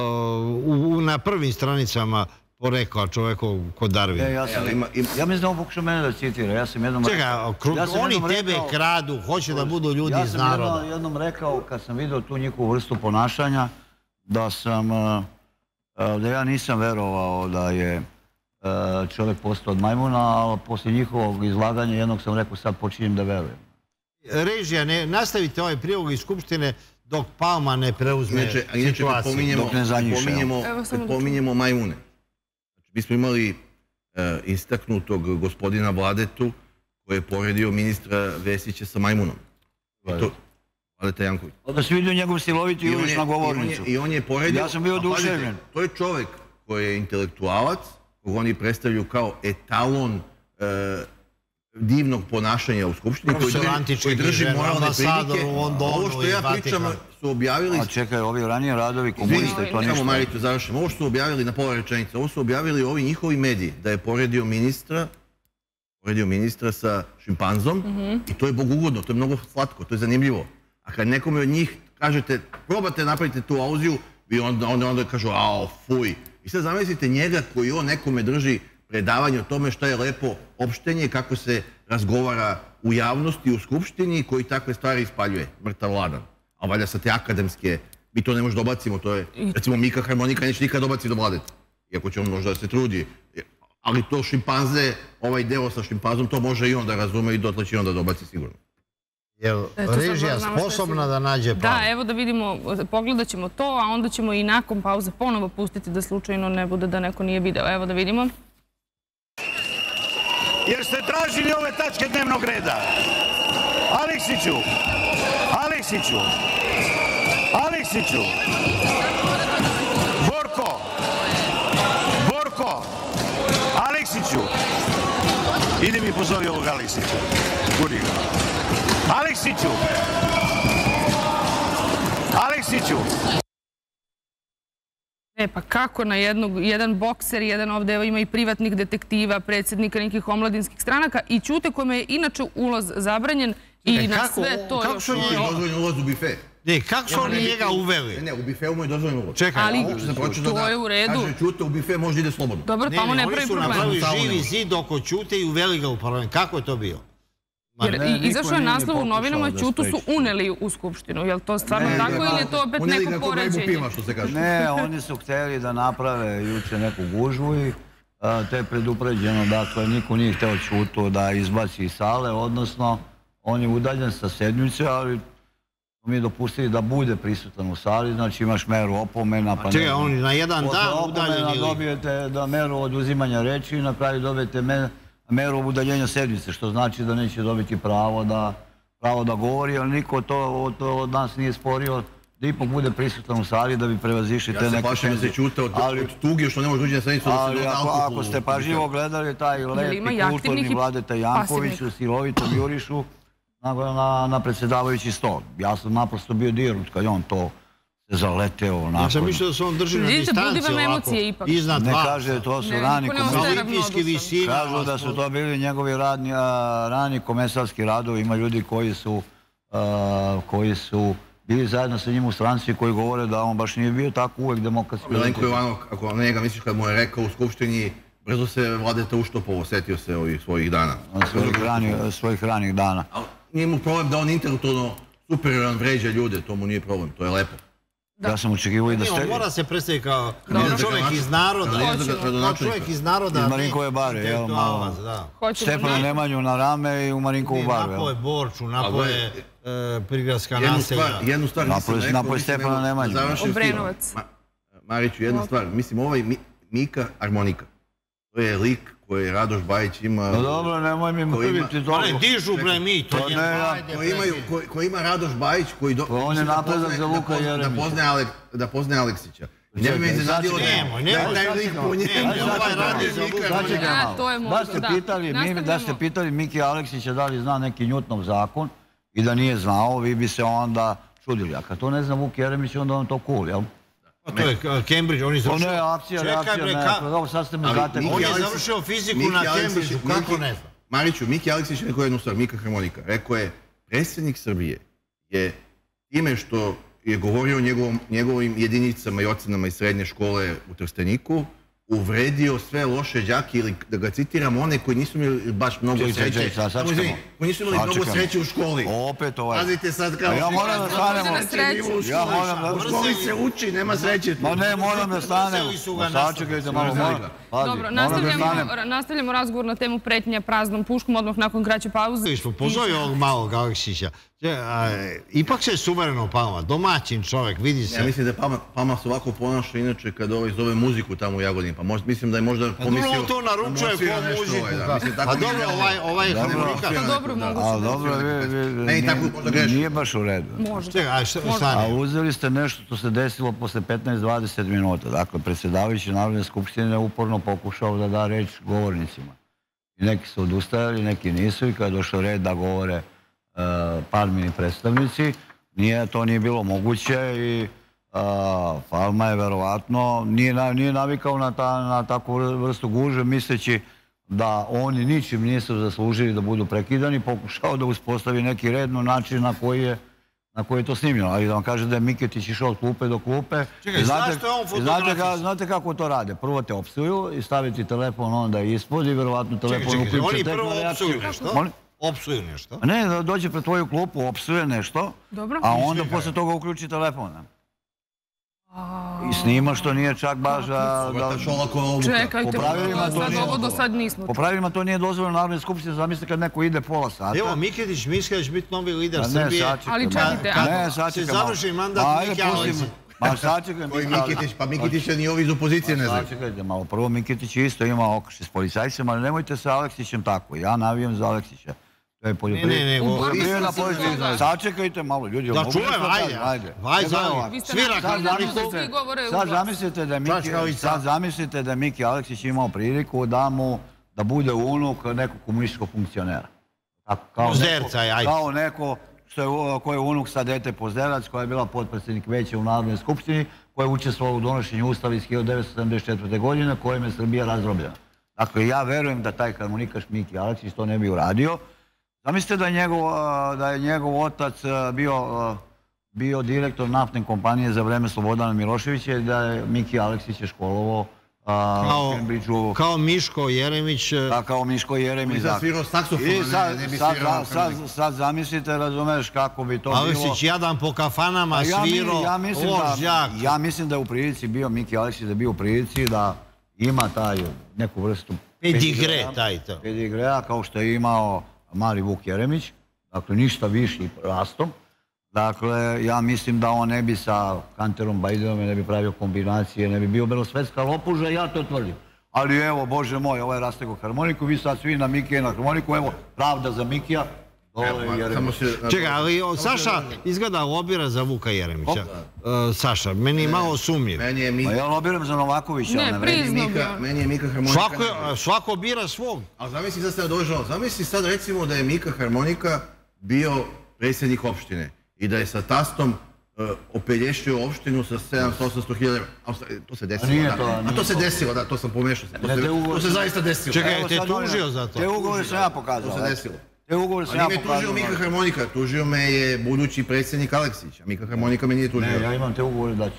Speaker 6: na prvim stranicama porekao čoveku kod Darwina.
Speaker 5: Ja mislim da on pokušao mene da citira. Ja sam jednom...
Speaker 6: Čekaj, oni tebe kradu, hoće da budu ljudi iz naroda.
Speaker 5: Ja sam jednom rekao, kad sam vidio tu njihovu vrstu ponašanja, da sam, da ja nisam verovao da je čovjek postao od majmuna, ali poslije njihovog izlaganja jednog sam rekao sad počinjem da verujem.
Speaker 6: Režija, nastavite ovaj prilog iz Skupštine dok Palma ne preuzme situaciju.
Speaker 5: Dok ne zanjiše.
Speaker 4: Kad pominjemo majmune. Mi smo imali istaknutog gospodina Vladetu koji je poredio ministra Vesića sa majmunom. Vladeta Janković.
Speaker 5: Da si vidio njegov siloviti juliš na govornicu.
Speaker 4: I on je poredio...
Speaker 5: Ja sam bio oduševljen.
Speaker 4: To je čovjek koji je intelektualac, kog oni predstavljaju kao etalon divnog ponašanja u Skupštini, koji drži moralne prilike. Ovo što ja pričam su objavili...
Speaker 5: A čekaj, ovi ranije radovi komuniste, to ništa.
Speaker 4: Samo Maritu završim. Ovo što su objavili na pola rečenice, ovo su objavili ovi njihovi mediji, da je poredio ministra, poredio ministra sa šimpanzom i to je bogugodno, to je mnogo slatko, to je zanimljivo. A kad nekome od njih kažete, probate napraviti tu auziju, vi onda kažu, ao, fuj. I sad zamislite njega koji on nekome drži predavanje o tome šta je lepo opštenje, kako se razgovara u javnosti, u Skupštini, koji takve stvari ispaljuje, mrtav Vladan. A valjda sa te akademske, mi to ne možemo dobacimo, to je, recimo Mika Harmonika neće nikad dobaciti do Vladeta, iako će on možda da se trudi. Ali to šimpanze, ovaj deo sa šimpanzom, to može i on da razume i dotle će on da dobaci sigurno.
Speaker 6: Je li režija sposobna da nađe plan?
Speaker 3: Da, evo da vidimo, pogledat ćemo to, a onda ćemo i nakon pauze ponovo pustiti da slučajno ne bude da neko nije video. Evo da vidimo.
Speaker 7: Jer ste tražili ove tačke dnevnog reda. Aleksiću, Aleksiću, Aleksiću, Borko, Borko, Idi mi pozovi ovog Aleksića. Guri ga. Aleksiću! Aleksiću!
Speaker 3: E pa kako na jednog, jedan bokser, jedan ovdje evo ima i privatnih detektiva, predsjednika nekih omladinskih stranaka i Ćute kome je inače ulaz zabranjen i na sve to još...
Speaker 4: Kako je dozvoljen ulaz u bife?
Speaker 6: Ne, kako su oni njega uveli?
Speaker 4: Ne, u bifeu mu je dozvoljen ulaz.
Speaker 6: Čekaj,
Speaker 3: ali to je u redu.
Speaker 4: Kaže Ćute, u bife može ide slobodno.
Speaker 3: Dobro, tamo ne pravi problem.
Speaker 6: Oni su napravili živi zid oko Ćute i uveli ga u parlament. Kako je to bio?
Speaker 3: Jer izašao je naslov u novinama, Ćutu su uneli u skupštinu. Je li to stvarno tako ili je to opet neko poređenje?
Speaker 5: Ne, oni su htjeli da naprave juče neku gužvu i te je predupređeno. Dakle, niko nije htio Ćutu da izbaci iz sale, odnosno on je udaljen sa sedmice, ali mi je dopustili da bude prisutan u sali, znači imaš meru opomena.
Speaker 6: A čekaj, oni na jedan dan udaljen ili?
Speaker 5: Dobijete meru oduzimanja reči i na kraju dobijete meru udaljenja sedmice, što znači da neće dobiti pravo da pravo da govori, ali niko to od nas nije sporio da ipak bude prisutan u sali da bi prevazišli te neke...
Speaker 4: Ja se plašim da se Ćute od tuge što ne može uđi na sednicu da se doda alkohol.
Speaker 5: Ako ste pažljivo gledali taj lepi kulturni Vladeta Janković u silovitom jurišu na predsjedavajući stol. Ja sam naprosto bio dirnut kad je on to se zaleteo onako.
Speaker 6: Ja sam mislio da se on drži na distanci ovako, iznad
Speaker 5: dva.
Speaker 6: Ne
Speaker 5: kaže, to su rani
Speaker 6: komesarski...
Speaker 5: Kažu da su to bili njegovi rani komesarski radovi. Ima ljudi koji su bili zajedno sa njim u stranci i koji govore da on baš nije bio tako uvek demokratski.
Speaker 4: Milenko Jovanov, ako na njega misliš kad mu je rekao u Skupštini, brzo se Vladeta uštopovo, setio se ovih svojih dana.
Speaker 5: Svojih ranih dana.
Speaker 4: Nije mu problem da on intelektualno superioran vređa ljude, to mu nije problem, to je lepo.
Speaker 5: Ja sam očekivao i da ste...
Speaker 6: On mora se predstaviti kao čovjek iz naroda. Kao čovjek iz naroda.
Speaker 5: Iz Marinkove bare, jel, malo. Stefana Nemanju na rame i u Marinkovu baru, jel?
Speaker 6: Napo je Borču, napo je prigradska naselja.
Speaker 4: Jednu stvar nisam rekao...
Speaker 5: Napo je Stefana Nemanju.
Speaker 3: Obrenovac.
Speaker 4: Mariću, jednu stvar, mislim, ovaj Mika Harmonika, to je lik koji Radoš Bajić ima...
Speaker 5: No dobro, nemoj mi mrviti to.
Speaker 6: Ali dižu bre mi, to je
Speaker 4: koji ima Radoš Bajić, koji...
Speaker 5: On je napredak za Vuka Jeremića.
Speaker 4: Da poznaje Aleksića. Ne bi me iznenadilo da...
Speaker 6: Nemoj, nemoj, taj lik po njemu. Ovaj radi za Vuka
Speaker 5: Jeremića. Da ste pitali Miki Aleksića da li zna neki Newtonov zakon i da nije znao, vi bi se onda čudili. A kad to ne zna Vuk Jeremić, onda on to cool, jel?
Speaker 6: To je Cambridge, on je završio...
Speaker 5: To ne je akcija, reakcija, nekako, sad ste me zatekli.
Speaker 6: On je završio fiziku na Cambridgeu, kako ne zna?
Speaker 4: Mariću, Miki Aleksić je rekao jednu stvar, Mika Harmonika, rekao je, predsjednik Srbije je time što je govorio o njegovim jedinicama i ocenama iz srednje škole u Trsteniku, uvredio sve loše đake ili, da ga citiram, one koji nisu imali baš mnogo sreće. Koji nisu imali mnogo sreće u školi.
Speaker 5: Opet ovaj.
Speaker 4: Pazite sad kao...
Speaker 5: Ja moram da stanemo.
Speaker 4: Ja moram da... U školi se uči, nema sreće.
Speaker 5: Ma ne, moram da stanemo. Sačekajte malo, moram.
Speaker 3: Dobro, nastavljamo razgovor na temu pretnja praznom puškom odmah nakon kraće pauze.
Speaker 6: Pozovi ovog malog Aleksića. Ipak se suvereno Palma, domaćin čovjek, vidi se.
Speaker 4: Ja mislim da Palma se ovako ponaša inače kad ovaj zove muziku tamo u Jagodini, pa mislim da je možda pomislio...
Speaker 6: Dobro, to naručuje ko muziku. A dobro, ovaj je Hrvika.
Speaker 3: Dobro, mogu se.
Speaker 5: A dobro, nije baš u redu.
Speaker 3: Može.
Speaker 5: A uzeli ste nešto što se desilo posle petnaest do dvadeset minuta. Dakle, predsjedavajući Narodne skupštine je uporno pokušao da da reč govornicima. I neki su odustajali, neki nisu i kada je došao red da govore Palmini predstavnici, to nije bilo moguće i Palma je verovatno, nije navikao na takvu vrstu gužve, misleći da oni ničim nisu zaslužili da budu prekidani, pokušao da uspostavi neki red na način na koji je na koji je to snimljeno, ali da vam kaže da je Miketić išao od klupe do klupe.
Speaker 6: Čekaj, znaš što je on fotografist?
Speaker 5: Znate kako to rade? Prvo te opsuju i staviti telefon onda ispod i verovatno telefon uključe.
Speaker 6: Čekaj, čekaj, oni prvo opsuju nešto? Opsuju nešto?
Speaker 5: Ne, dođe pred tvoju klupu, opsuje nešto, a onda posle toga uključi telefon. I snima što nije čak baš da...
Speaker 3: Čekajte, sad ovo do sad nismo.
Speaker 5: Po pravilima to nije dozvoljeno Narodne skupštine, zamislite kad neko ide pola sata.
Speaker 6: Evo, Miketić misli da će biti novi lider Srbije.
Speaker 3: Ali čekajte,
Speaker 6: kad se završi mandat Miki Aleksića.
Speaker 5: Ma sačekaj
Speaker 4: Miketić, pa Miketić ni ovi iz opozicije ne znaju.
Speaker 5: Sačekajte malo, prvo Miketić isto ima okrši s policajcima, ali nemojte sa Aleksićem tako, ja navijam za Aleksića.
Speaker 6: Ne, ne,
Speaker 5: ne, sačekajte malo, ljudi.
Speaker 6: Da čujem, ajde, ajde, svira harmoniku.
Speaker 5: Sad zamislite da je Miki Aleksić imao priliku da mu da bude unuk nekog komunističkog funkcionera.
Speaker 6: Pozderac,
Speaker 5: kao neko ko je unuk sa dete Pozderac, koja je bila potpredsjednik veća u Narodnoj skupštini, koja je učestvovala u donošenju Ustava iz hiljadu devetsto sedamdeset četvrte. godine, kojim je Srbija razdrobljena. Dakle, ja verujem da taj harmonikaš Miki Aleksić to ne bi uradio. Zamislite da je njegov otac bio direktor naftne kompanije za vreme Slobodana Miloševića i da je Miki Aleksić je školovao u Cambridgeu.
Speaker 6: Kao Miško Jeremić.
Speaker 5: Da, kao Miško Jeremić.
Speaker 4: I sad svirao saksofon, ne bi svirao.
Speaker 5: Sad zamislite, razumeš kako bi to bilo.
Speaker 6: Aleksić jadan po kafanama, svirao, ložjak.
Speaker 5: Ja mislim da je u prilici bio Miki Aleksić, da je bio u prilici da ima taj neku vrstu
Speaker 6: pedigre, taj to.
Speaker 5: Pedigrea, kao što je imao Mali Vuk Jeremić. Dakle, ništa viši rastom. Dakle, ja mislim da on ne bi sa Kanterom Bajdenom ne bi pravio kombinacije, ne bi bio belosvetska lopuža, ja to tvrdim. Ali evo, Bože moj, ovaj rastegao harmoniku, vi sad svi na Mikija na harmoniku, evo, pravda za Mikija.
Speaker 6: Čekaj, ali Saša izgleda lobira za Vuka Jeremića. Saša, meni je malo sumnjiv.
Speaker 5: Pa ja lobiram za Novakovića.
Speaker 3: Ne, priznao bi.
Speaker 4: Meni je Mika harmonika...
Speaker 6: Svako bira svog.
Speaker 4: Ali zamisli sad ste dožao, zamisli sad recimo da je Mika harmonika bio predsjednik opštine i da je sa tastom opelješio opštinu sa sedamsto osamsto hiljada. To se desilo, da. A to se desilo, da, to sam pomešao. To se zaista desilo.
Speaker 6: Čekaj, te tužio za to?
Speaker 5: Te ugovore sam ja pokazao.
Speaker 4: To se desilo.
Speaker 5: Te ugovore sam ja pokazao.
Speaker 4: Ali me tužio Mika harmonika, tužio me je budući predsjednik Aleksić, a Mika harmonika me nije tužio.
Speaker 5: Ne, ja imam te ugovore daću.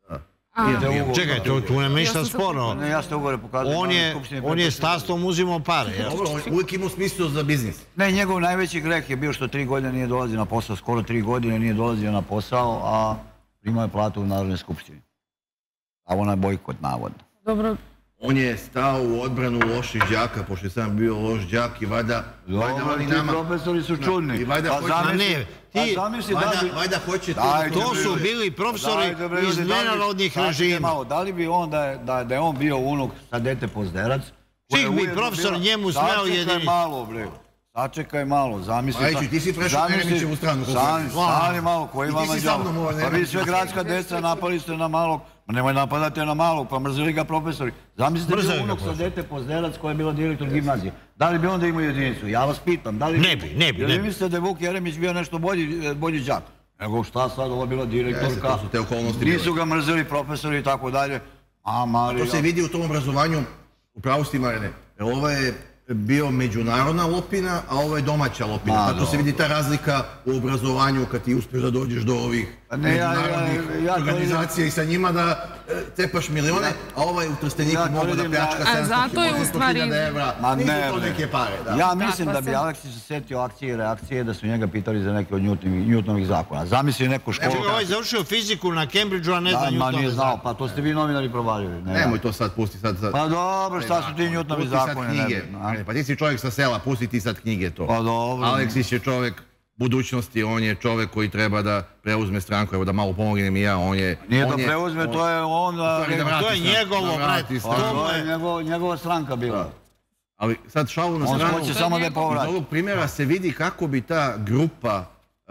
Speaker 6: Čekaj, tu nema ništa sporo.
Speaker 5: Ne, ja ste ugovore pokazao.
Speaker 6: On je s tastom uzimao pare.
Speaker 4: Dobro, uvijek imao smislu za biznis.
Speaker 5: Ne, njegov najveći greh je bio što tri godine nije dolazio na posao, skoro tri godine nije dolazio na posao, a primao je platu u Narodnoj skupštini. A ona je bojkot, navodno.
Speaker 3: Dobro.
Speaker 4: On je stao u odbranu loših đaka, pošto je sam bio loš đak i vajda...
Speaker 5: Dobro, ti profesori su čudni.
Speaker 6: Pa zamisli, ti...
Speaker 4: Vajda hoće...
Speaker 6: To su bili profesori iz nenarodnih režima.
Speaker 5: Da li bi on, da je on bio unuk sa dete Pozderac...
Speaker 6: Čih bi profesor njemu smeo jedini...
Speaker 5: Sačekaj malo, bre. Sačekaj malo, zamisli...
Speaker 4: Ajči, ti si prešao Jeremićevu stranu.
Speaker 5: Stani malo, koji vama djavo. Pa vi sve gradska deca napali ste na malog. Ma nemoj napadati na malog, pa mrzili ga profesori. Zamislite bio unuk sa dete Pozderac koja je bila direktor gimnazije. Da li bi onda imao jedinicu? Ja vas pitam, da li...
Speaker 6: Ne bi, ne bi.
Speaker 5: Jer vi mislite da je Vuk Jeremić bio nešto bolji đak? Nego šta sad, ovo je bila direktorka. Nisu ga mrzili profesori i tako dalje. A Marija...
Speaker 4: To se vidi u tom obrazovanju, u pravosti Marine. Ovo je bio međunarodna lopina, a ovo je domaća lopina. Zato se vidi ta razlika u obrazovanju kad ti uspiješ da dođeš do ovih međunarodnih organizacija i sa njima da cepaš milione, a ovaj u Trsteniku mogu da pljačka sedamsto hiljada evra. Nisu to neke pare.
Speaker 5: Ja mislim da bi Aleksić se setio akcije i reakcije da su njega pitali za neke od Newtonovih zakona. Zamisli neku školu...
Speaker 6: Čekaj, ovaj završio fiziku na Cambridgeu, a ne zna Newtonove zakone.
Speaker 5: Nije znao, pa to ste vi novinari provalili.
Speaker 4: Nemoj to sad, pusti sad...
Speaker 5: Pa dobro, šta su ti Newtonovi zakone?
Speaker 4: Pa ti si čovjek sa sela, pusti ti sad knjige to.
Speaker 5: Pa dobro.
Speaker 4: Aleksić je čovjek budućnosti, on je čovjek koji treba da preuzme stranku, evo da malo pomognem i ja, on je...
Speaker 5: Nije da preuzme, to je on...
Speaker 6: To je njegovo, brati.
Speaker 5: To je njegova stranka bila.
Speaker 4: Ali sad šalu na stranu,
Speaker 5: on hoće samo da je povrati.
Speaker 4: Iz ovog primjera se vidi kako bi ta grupa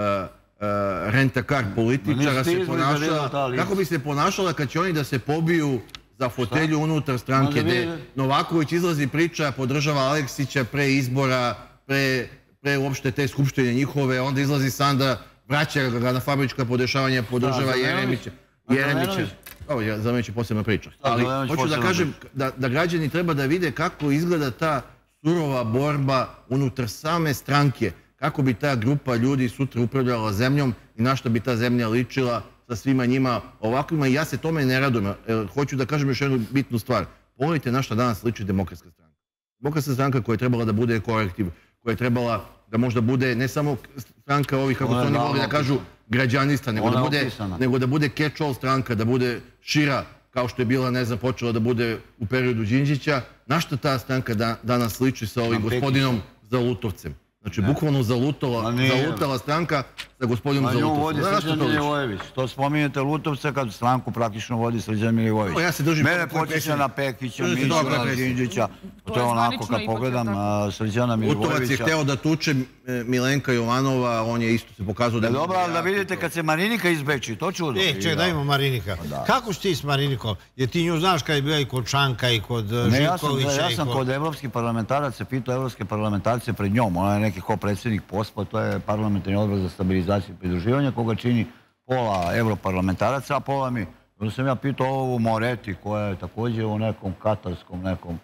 Speaker 4: rent-a-car političara se ponašala, kako bi se ponašala kad će oni da se pobiju za fotelju unutar stranke, gde Novaković izlazi priča, podržava Aleksića pre izbora, pre pre uopšte te skupštine njihove, onda izlazi Sanda, vraća ga na fabrička podešavanja, podržava Jeremića. Jeremića, ovo je za mene će posebna priča. Ali hoću da kažem da građani treba da vide kako izgleda ta surova borba unutar same stranke, kako bi ta grupa ljudi sutra upravljala zemljom i na što bi ta zemlja ličila sa svima njima ovakvima. I ja se tome ne radujem. Hoću da kažem još jednu bitnu stvar. Pogledajte na što danas liči Demokratska stranka. Demokratska stranka koja je trebala da bude korektiv, koja je trebala da možda bude ne samo stranka ovih, kako su oni voli da kažu, građanista, nego da bude catch-all stranka, da bude šira, kao što je bila, ne znam, počela da bude u periodu Đinđića. Na što ta stranka danas liči sa ovim gospodinom Zalutovcem? Znači, bukvalno zalutala stranka sa sa gospodinom za
Speaker 5: Lutovca.
Speaker 4: Lutovca.
Speaker 5: Vodi Srđan Milivojević. To spominjete Lutovca kad stranku praktično vodi Srđan Milivojević.
Speaker 4: Ja se držim...
Speaker 5: Mene počeća na Pekića, Mićuna, Đinđića. To je onako kad pogledam Srđana Milivojevića.
Speaker 4: Lutovac je hteo da tuče Milenka Jovanova, on je isto se pokazao da...
Speaker 5: Dobro, ali da vidite kad se Marinika izbeči, to čudo.
Speaker 6: E, ček, dajmo Marinika. Kako si ti s Marinikom? Jer ti nju znaš kad je bila i kod Čanka i kod Živkovića.
Speaker 5: Ja sam kod evropskih parlamentaraca pitao evropske parlamentarce pred njom. Ona je neki ko predsjednik P O S P A, to je parlamentarni odbor za stabilizaciju i pridruživanje, koga čini pola evroparlamentaraca, a pola mi. Onda sam ja pitao ovu Moreti, koja je također u nekom katarskom nekom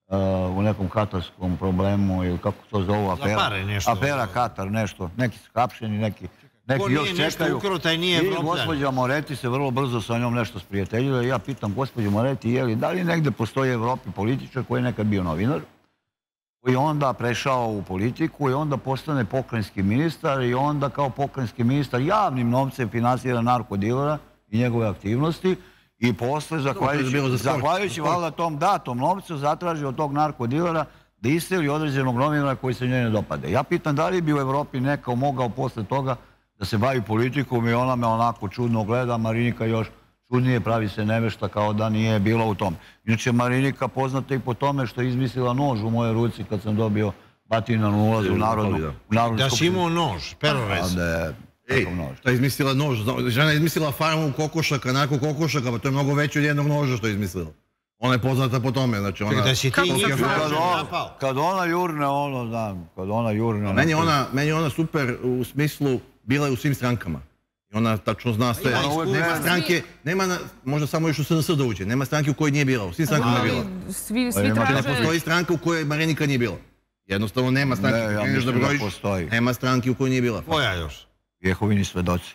Speaker 5: u nekom katarskom problemu ili kako to zovu, afera Katar, nešto. Neki su hapšeni, neki još čekaju. I gospođa Moreti se vrlo brzo sa njom nešto sprijateljila. Ja pitam gospođu Moreti, da li negde postoji u Evropi političar koji je nekad bio novinar, koji je onda prešao u politiku i onda postane pokrajinski ministar i onda kao pokrajinski ministar javnim novcem finansira narkodilera i njegove aktivnosti i posle, zahvaljujući valjda tom datom novcu, zatraži od tog narkodilera da iseli određenog novinara koji se njoj ne dopade. Ja pitam da li bi u Evropi neko mogao posle toga da se bavi politikom i ona me onako čudno gleda, Marinika još čudnije pravi se nevešta kao da nije bila u tom. Inače, Marinika poznata i po tome što je izmislila nož u mojoj ruci kad sam dobio batinan ulaz u Narodnu skupštinu.
Speaker 6: Da si imao nož, perorez.
Speaker 4: Ej, što je izmislila nož? Žena je izmislila farmu kokošaka, narko kokošaka, pa to je mnogo veće od jednog noža što je izmislila. Ona je poznata po tome, znači ona...
Speaker 6: Da si ti njih napao.
Speaker 5: Kad ona jurne, ono, znam, kad ona jurne...
Speaker 4: Meni je ona super u smislu, bila je u svim strankama. I ona tačno zna sve. Nema stranke, nema, možda samo još u S N S da uđe, nema stranke u kojoj nije bila, u svim strankama je bila.
Speaker 3: Svi traže...
Speaker 4: Ne postoji stranka u kojoj Marinika nije bila. Jednostavno nema stranke.
Speaker 5: Ne, ja mislim da postoji.
Speaker 4: Nema stranke u kojoj nije bila.
Speaker 6: Koja još?
Speaker 5: Jehovini svedoci.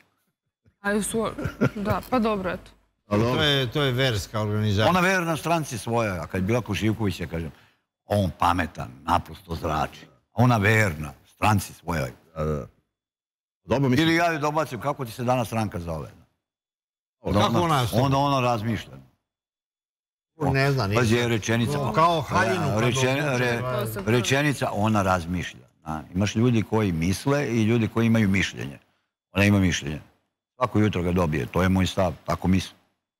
Speaker 3: Da, pa dobro, eto.
Speaker 6: To je verska organizacija.
Speaker 5: Ona verna stranci svoja, a kad je bila kod Živkovića, kažem, on pametan, naprosto zrači. Ona verna, stranci svojoj. Ili ja joj dobacim, kako ti se danas stranka zove?
Speaker 6: Kako ona se?
Speaker 5: Onda ona razmišlja.
Speaker 6: Ne znam.
Speaker 5: Pa je rečenica.
Speaker 6: Kao haljinu.
Speaker 5: Rečenica, ona razmišlja. Imaš ljudi koji misle i ljudi koji imaju mišljenje. Ona ima mišljenje. Svako jutro ga dobije, to je moj stav, tako mislim.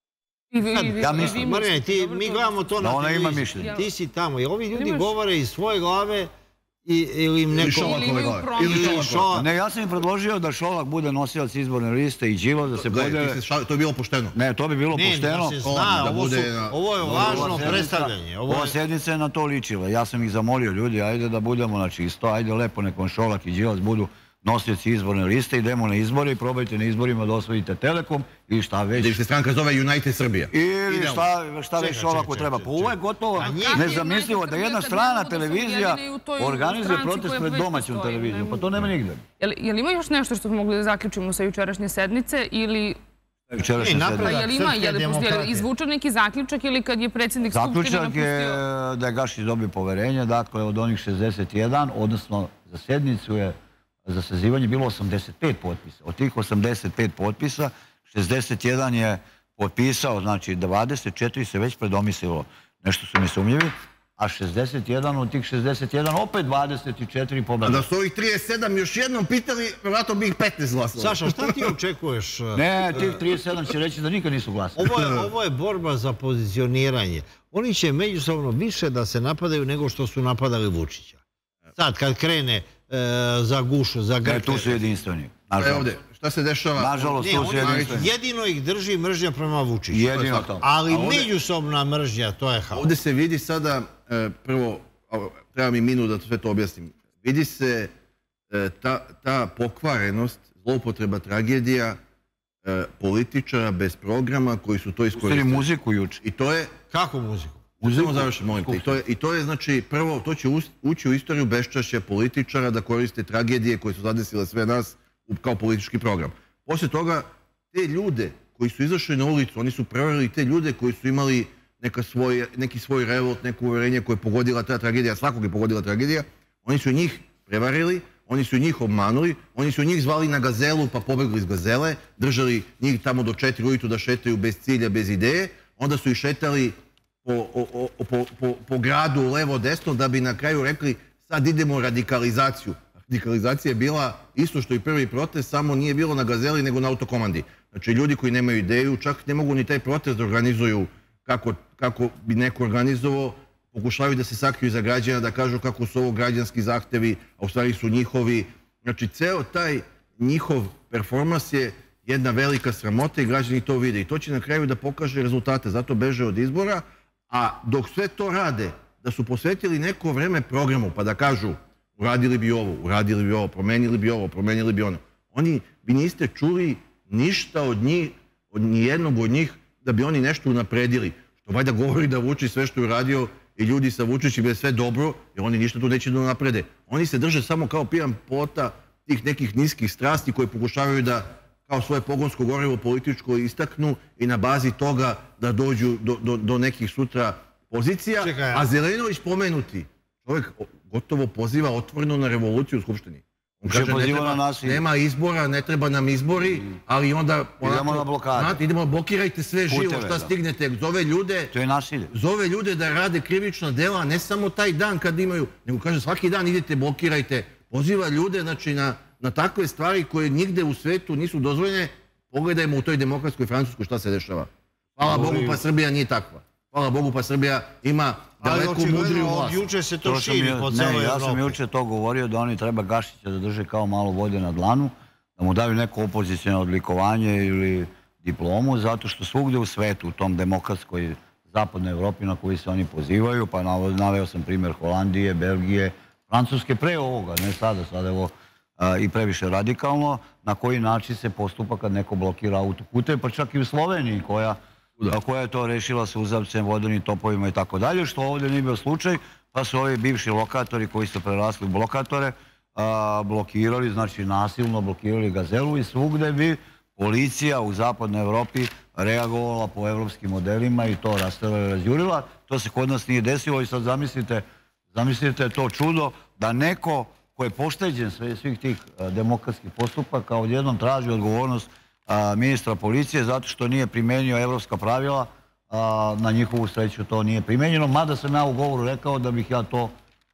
Speaker 6: Ja mislim. Marine, mi gledamo to na televiziji. Ti si tamo i ovi ljudi govore iz svoje glave ili im neko...
Speaker 4: Ili Šolak.
Speaker 5: Ne, ja sam im predložio da Šolak bude nosilac izborne liste i Đilas, da se podele...
Speaker 4: To je bilo pošteno.
Speaker 5: Ne, to bi bilo pošteno.
Speaker 6: Ne, da se zna, ovo je važno predstavljanje.
Speaker 5: Ova sjednica je na to ličila. Ja sam ih zamolio, ljudi, ajde da budemo na čisto, ajde lepo nekom Šolak i Đilas budu nosioci izborne liste, idemo na izbore i probajte na izborima da osvojite Telekom ili šta već.
Speaker 4: Da se stranka zove United Srbija.
Speaker 5: Ili šta već Šolaku treba. Pa ovo je gotovo nezamislivo da jedna strana televizija organizuje protest pred domaćom televizijom. Pa to nema nigde.
Speaker 3: Je li ima još nešto što smo mogli da zaključimo sa jučerašnje sednice ili...
Speaker 5: Jučerašnje sednice.
Speaker 3: Je li ima, je li izvučen neki zaključak ili kad je predsjednik Skupštine napustio...
Speaker 5: Zaključak je da je Gašić dobio poverenje, dakle od onih šezdeset jedan, odnosno za sednicu je za sazivanje bilo osamdeset pet potpisa. Od tih osamdeset pet potpisa, šezdeset jedan je potpisao, znači dvadeset četiri se već predomislilo. Nešto su mi sumnjivi, a šezdeset jedan od tih šezdeset jedan opet dvadeset četiri pobjede.
Speaker 4: Da su ovih trideset sedam još jednom pitali, vjerojatno bi ih petnaest glasalo.
Speaker 6: Saša, šta ti očekuješ?
Speaker 5: Ne, tih trideset sedam će reći da nikad nisu glasali.
Speaker 6: Ovo je borba za pozicioniranje. Oni će međusobno više da se napadaju nego što su napadali Vučića. Sad, kad krene za gušu, za Grke.
Speaker 5: Ne, tu su jedinstveni.
Speaker 4: Ovdje, šta se dešava?
Speaker 5: Nažalost, tu su jedinstveni.
Speaker 6: Jedino ih drži mržnja prema Vučiću.
Speaker 5: Jedino to.
Speaker 6: Ali međusobna mržnja, to je haos.
Speaker 4: Ovdje se vidi sada, prvo, treba mi minut da sve to objasnim, vidi se ta pokvarenost, zloupotreba, tragedija političara bez programa koji su to iskoristili.
Speaker 5: Ustali muziku juče.
Speaker 4: I to je...
Speaker 6: Kako muziku?
Speaker 4: Samo završim, molim te. I to je, znači, prvo, to će ući u istoriju beščašća političara da koriste tragedije koje su zadesile sve nas kao politički program. Poslije toga, te ljude koji su izašli na ulicu, oni su prevarili te ljude koji su imali neki svoj revolt, neko uverenje koje je pogodila ta tragedija, svakog je pogodila tragedija, oni su njih prevarili, oni su njih obmanuli, oni su njih zvali na gazelu pa pobegli iz gazele, držali njih tamo do četiri ujutru da šetaju bez cilja, bez ideje, onda su ih šetali po gradu levo-desno da bi na kraju rekli sad idemo u radikalizaciju. radikalizacija je bila isto što i prvi protest, samo nije bilo na Gazeli nego na autokomandi. Znači ljudi koji nemaju ideju, čak ne mogu ni taj protest da organizuju kako bi neko organizovao, pokušavaju da se sakriju iza građana, da kažu kako su ovo građanski zahtevi, a u stvari su njihovi. Znači, ceo taj njihov performans je jedna velika sramota i građani to vide. I to će na kraju da pokaže rezultate, zato beže od izbora. A dok sve to rade, da su posvetili neko vreme programu, pa da kažu uradili bi ovo, uradili bi ovo, promenili bi ovo, promenili bi ono. Oni bi niste čuli ništa od njih, od nijednog od njih, da bi oni nešto unapredili. Što valjda govori da Vučić sve što je uradio i ljudi sa Vučićem je sve dobro, jer oni ništa tu neće da unaprede. Oni se drže samo kao pijan plota tih nekih niskih strasti koji pokušavaju da kao svoje pogonsko gorivo političko istaknu i na bazi toga da dođu do nekih sutra pozicija. A Zelenović pomenuti, čovjek gotovo poziva otvoreno na revoluciju u Skupštini. On kaže, nema izbora, ne treba nam izbori, ali onda...
Speaker 5: Idemo na blokadu.
Speaker 4: Idemo, blokirajte sve živo, šta stignete. Zove ljude...
Speaker 5: To je nasilje.
Speaker 4: Zove ljude da rade krivična dela, ne samo taj dan kad imaju, nego kaže svaki dan idete, blokirajte. Poziva ljude, znači, na takve stvari koje nigde u svetu nisu dozvoljene. Pogledajmo u toj demokratskoj Francuskoj šta se dešava. Hvala Bogu, pa Srbija nije takva. Hvala Bogu, pa Srbija ima daleko mudriju vlast.
Speaker 6: Ali juče se to širi po celoj Evropi.
Speaker 5: Ja sam juče to govorio da oni treba Gašića da drže kao malo vode na dlanu, da mu daju neko opozicijno odlikovanje ili diplomu, zato što svugde u svetu, u tom demokratskoj zapadnoj Evropi na koji se oni pozivaju, pa naveo sam primjer Holandije, Belgije, Francuske pre ovoga, ne sada, sada evo i previše radikalno, na koji način se postupa kad neko blokira autoputeve, pa čak i u Sloveniji koja koja je to rešila sa uzavcem, vodenim topovima i tako dalje, što ovdje nije bio slučaj, pa su ovi bivši lokatori koji su prerasli u blokatore blokirali, znači nasilno blokirali Gazelu i svugde bi policija u zapadnoj Evropi reagovala po evropskim modelima i to rasterala i razjurila. To se kod nas nije desilo i sad zamislite, zamislite to čudo da neko ko je pošteđen svih tih demokratskih postupaka odjednom traži odgovornost ministra policije zato što nije primenio evropska pravila, na njihovu sreću to nije primenjeno, mada sam ja u govoru rekao da bih ja to,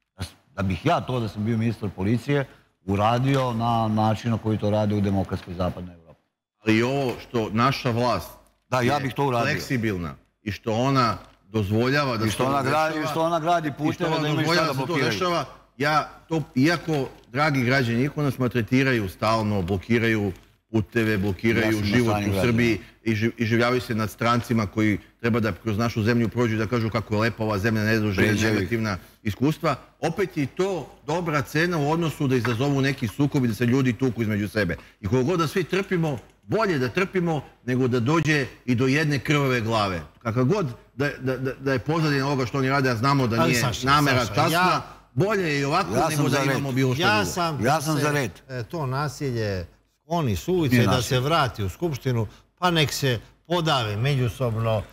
Speaker 5: da bih ja to da sam bio ministar policije uradio na način na koji to rade u demokratskoj zapadnoj Evropi.
Speaker 4: Ali ovo što naša vlast
Speaker 5: je
Speaker 4: fleksibilna i što ona dozvoljava da se to dešava,
Speaker 5: i što ona gradi puteve da imaju šta da blokiraju.
Speaker 4: Ja to, iako, dragi građani, iako nas maltretiraju stalno, blokiraju puteve, blokiraju život u Srbiji i življavaju se nad strancima koji treba da kroz našu zemlju prođu da kažu kako je lepa ova zemlja, ne dožive negativna iskustva. Opet je to dobra cena u odnosu da izazovu neki sukob i da se ljudi tuku između sebe. I koliko god da svi trpimo, bolje da trpimo nego da dođe i do jedne krvave glave. Kakav god da je pozadina ovoga što oni rade, a znamo da nije namera časna, bolje je i ovako nego da imamo bilo što drugo.
Speaker 5: Ja sam za red.
Speaker 6: To nasilje oni su ulice da se vrati u Skupštinu, pa nek se podave međusobno.